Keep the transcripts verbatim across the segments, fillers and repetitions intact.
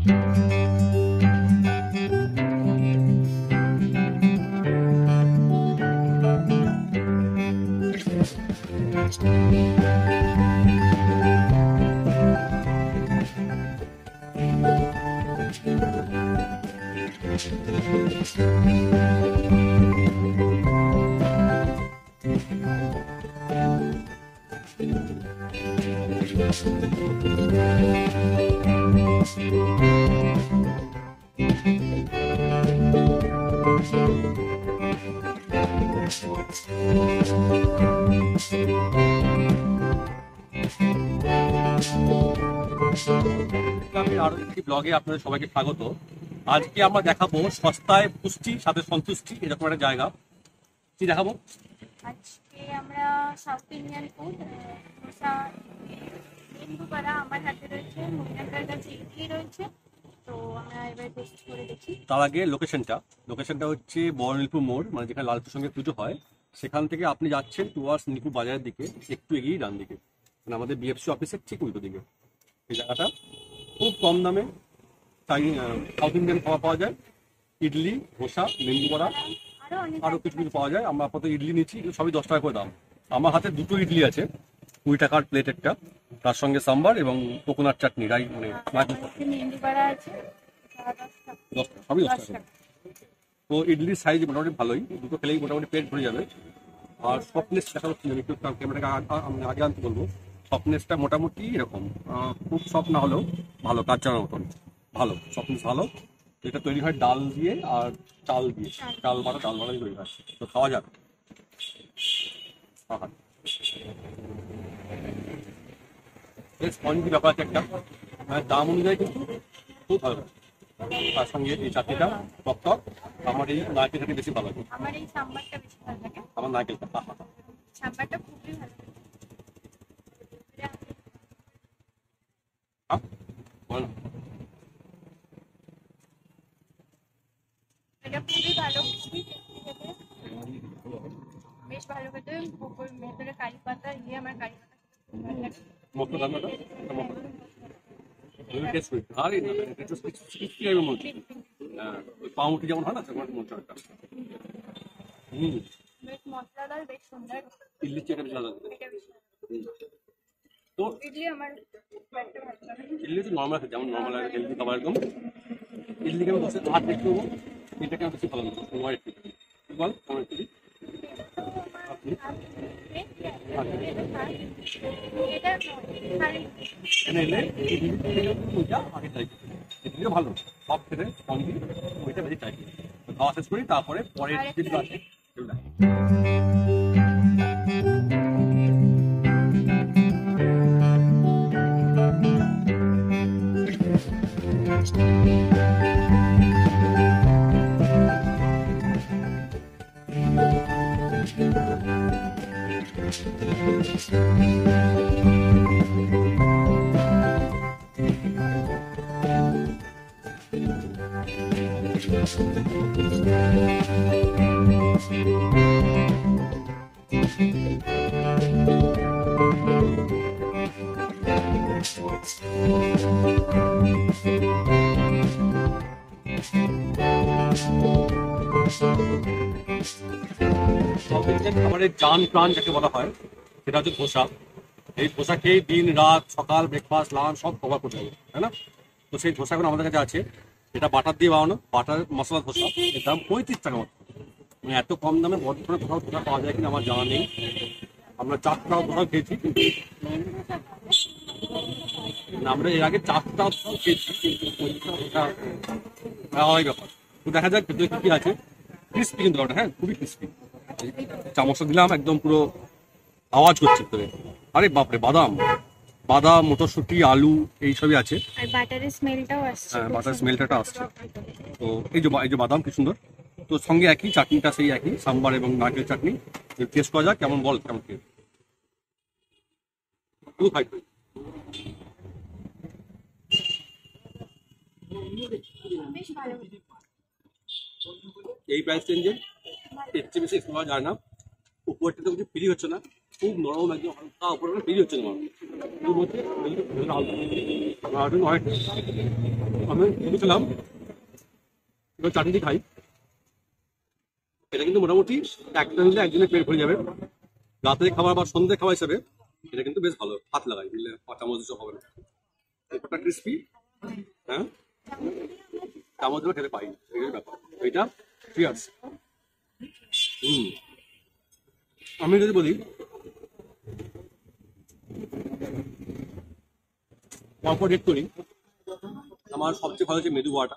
আরো একটি ব্লগে আপনাদের সবাইকে স্বাগত। আজকে আমরা দেখাবো সস্তায় পুষ্টি সাথে সন্তুষ্টি এরকম একটা জায়গা। কি দেখাবো আজকে? আমরা South Indian food dosa, medu vada আমার হাতে রয়েছে, মহিলাদের কাছে ইডলি রয়েছে। তো আমরা এবার টেস্ট করে দেখি। তার আগে লোকেশনটা লোকেশনটা হচ্ছে বড় নীলপুর মোড়, মানে যেখানে লালপুর সঙ্গে পুজো হয় সেখান থেকে আপনি যাচ্ছেন টুয়ার্ডস নীলপুর বাজারের দিকে, একটু এগিয়ে ডান দিকে, মানে আমাদের বিএফসি অফিসের ঠিক উল্টো দিকে। এই জায়গাটা খুব কম দামে সাউথ ইন্ডিয়ান খাওয়া পাওয়া যায়, ইডলি, ধোসা, মেন্দু বড়া, আরও কিছু কিছু পাওয়া যায়। আমরা আপাতত ইডলি নিচ্ছি, সবই দশ টাকা করে দাম। আমার হাতে দুটো ইডলি আছে, কুড়ি টাকার প্লেট একটা, তার সঙ্গে সাম্বার এবং কোকোনাট চাটনি, রাই মানে সবই দশ টাকা। তো ইডলির সাইজ মোটামুটি ভালোই, দুটো খেলেই মোটামুটি পেট ভরে যাবে। আর সফটনেস দেখা যাচ্ছে, একটু ক্যামেরাটাকে আগে আনতে বলবো। সফটনেসটা মোটামুটি এরকম, খুব সফট না হলেও ভালো, কাজ চালানোর মতন ভালো, সফটনেস ভালো। এটা তৈরি হয় ডাল দিয়ে আর চাল দিয়ে, চাল বাটা ডাল বাটা দিয়ে তৈরি হয়, তো খাওয়া যাবে। স্পঞ্জি ব্যাপার আছে একটা, দাম অনুযায়ী কিন্তু খুব ভালো। তার সঙ্গে এই চাটনিটা টক টক, আমার এই নারকেল চাটনি বেশি ভালো লাগে। আমার এই সাম্বারটা বেশি ভালো লাগে। আমার নারকেলটা সাম্বারটা খুবই ভালো লাগে। এটা খুবই ভালো, খুবই টেস্টি খেতে, বেশ ভালো খেতে। ভেতরে কারি পাতা দিয়ে, আমার কারি পাতা ভালো লাগে। পাউরুটি যেমন হয় না, সেরকম মশলাটা হম বেশ মশলাদার, বেশ সুন্দর। ইডলি চেটে বেশি ভালো লাগে। তো ইডলি আমার ভালো লাগে। ইডলি তো নর্মাল আছে, যেমন নর্মাল লাগে হেলদি খাবার একদম। ইডলিকে আমি বসে ভাত দেখতে দেবো, এটাকে আমি বেশি ভালো লাগে। তোমার একটু বল তোমার একটু ইডলিও ভালো, সব খেতে কম দিন, ওইটা বেশি চাই। খাওয়া শেষ করি, তারপরে পরের যেগুলো আছে সেগুলো। খাবারের জান প্রাণ যাকে বলা হয় সেটা হচ্ছে ধোসা। এই ধোসা খেয়ে দিন রাত সকাল ব্রেকফাস্ট লাঞ্চ সব কভার করতে হবে, তাই না? তো সেই ধোসাগুলো আমাদের কাছে আছে, এটা বাটার দিয়ে বানানো, বাটার মশলা ধোসা। এর দাম পঁয়ত্রিশ টাকা মতো, মানে এত কম দামে বর্তমানে কোথাও ধোসা পাওয়া যায় কিনা আমার জানা নেই। আমরা চারটাও ধোসা খেয়েছি, কিন্তু আমরা এর আগে চারটাও ধোসা খেয়েছি, কিন্তু পঁয়ত্রিশ টাকা ধোসা হয় ব্যাপার। তো দেখা যাক ভেতরে কি আছে। ক্রিস্পি কিন্তু ওটা, হ্যাঁ খুবই ক্রিস্পি। চামচটা দিলাম, একদম পুরো আওয়াজ করছে ভিতরে। আরে বাপরে, বাদাম বাদাম মটরশুঁটি আলু এইসবই আছে, আর বাটারের স্মেলটাও আসছে। হ্যাঁ বাটার স্মেলটা আসছে। তো এই যে এই যে বাদাম কি সুন্দর। তো সঙ্গে একই চাটনিটা, সেই একই সাম্বার এবং নারকেল চাটনি। টেস্ট করা যাক কেমন, বল কেমন খেয়ে। এই প্রাইস রেঞ্জে এর চেয়ে বেশি পাওয়া যায় না। উপরটা তো কিছু ফ্রি হচ্ছে না, খুব নরম একদম হালকা, উপরে ফ্রি হচ্ছে না। এর মধ্যে লাল আর হোয়াইট আমি খেলাম এবার চাটনি খাই। এটা কিন্তু মোটামুটি একটা নিলে একদিনে পেট ভরে যাবে। রাতের খাবার বা সন্ধ্যে খাবার হিসাবে এটা কিন্তু বেশ ভালো, হাত লাগাই বুঝলে, চামচ দিতে হবে না। একটা ক্রিস্পি, হ্যাঁ চামচ দিলে খেতে পাই, এই ব্যাপার। এটা চিয়ার্স। হুম, আমি যদি বলি পরপর রেট করি, আমার সবচেয়ে ভালো হচ্ছে মেদু বড়াটা।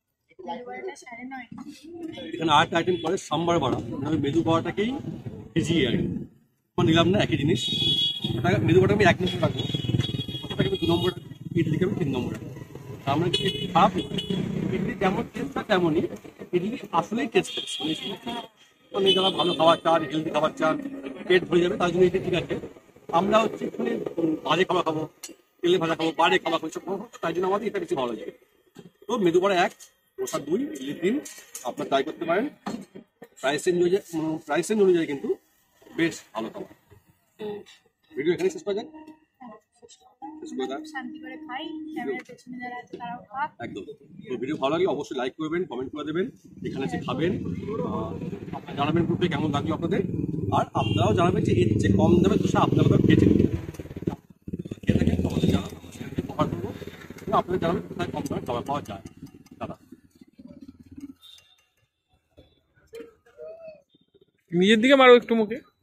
এখানে আট আইটেম করে সাম্বার বড়া, আমি মেদু বড়াটাকেই ভিজিয়ে আনি। আমার নিলাম না একই জিনিস, ওটা মেদু বড়াটা আমি এক নম্বর রাখবো, ওটাকে আমি দু নম্বর, ইডলিকে আমি তিন নম্বর রাখবো। আমরা কি খারাপ ইডলি যেমন টেস্ট হয় তেমনই ইডলি আসলেই টেস্ট মানে যারা ভালো খাবার চান, হেলদি খাবার চান, পেট ভরে যাবে তার জন্য এটা ঠিক আছে। আমরা হচ্ছে এখানে বাজে খাবার খাবো, তেলে ভাজা খাবো, বাড়ে খাবার খাবো, সব খাবো, তাই জন্য আমাদের এটা বেশি ভালো লাগে। তো মেদু বড়া এক, প্রসাদ দুই, ইডলি তিন, আপনার ট্রাই করতে পারেন। প্রাইস রেঞ্জ অনুযায়ী প্রাইস রেঞ্জ অনুযায়ী কিন্তু বেশ ভালো খাবার। তো ভিডিও এখানে শেষ করা যাক। শেষ করে দেন শান্তি করে খাই, ক্যামেরার পেছনে যারা আছে তারাও খাক। একদম। তো ভিডিও ভালো লাগলে অবশ্যই লাইক করবেন, কমেন্ট করে দেবেন, এখানে এসে খাবেন, আপনারা জানাবেন গ্রুপে কেমন লাগলো আপনাদের। আর আপনারাও জানাবেন যে এর যে কম দামে দোষা আপনারা তো খেয়েছেন, খেয়ে থাকেন আমাদের জানাবেন, কভার করবো। আপনারা জানাবেন কোথায় কম দামে খাবার পাওয়া যায়। দাদা নিজের দিকে মারো একটু মুখে।